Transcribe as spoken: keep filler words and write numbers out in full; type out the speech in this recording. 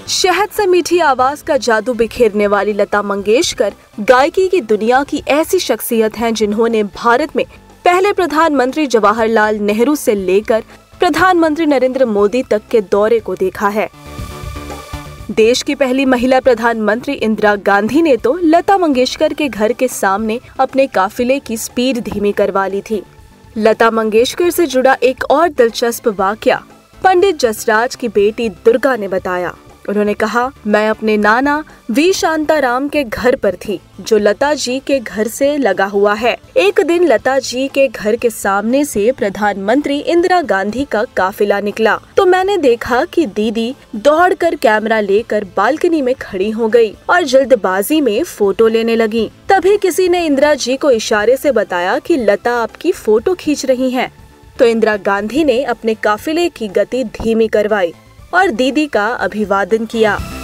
शहद से मीठी आवाज का जादू बिखेरने वाली लता मंगेशकर गायकी की दुनिया की ऐसी शख्सियत हैं जिन्होंने भारत में पहले प्रधानमंत्री जवाहरलाल नेहरू से लेकर प्रधानमंत्री नरेंद्र मोदी तक के दौरे को देखा है। देश की पहली महिला प्रधानमंत्री इंदिरा गांधी ने तो लता मंगेशकर के घर के सामने अपने काफिले की स्पीड धीमी करवा ली थी। लता मंगेशकर से जुड़ा एक और दिलचस्प वाकया पंडित जसराज की बेटी दुर्गा ने बताया। उन्होंने कहा, मैं अपने नाना वी शांताराम के घर पर थी जो लता जी के घर से लगा हुआ है। एक दिन लता जी के घर के सामने से प्रधानमंत्री इंदिरा गांधी का काफिला निकला तो मैंने देखा कि दीदी दौड़कर कैमरा लेकर बालकनी में खड़ी हो गई और जल्दबाजी में फोटो लेने लगी। तभी किसी ने इंदिरा जी को इशारे से बताया कि लता आपकी फोटो खींच रही हैं। तो इंदिरा गांधी ने अपने काफिले की गति धीमी करवाई और दीदी का अभिवादन किया।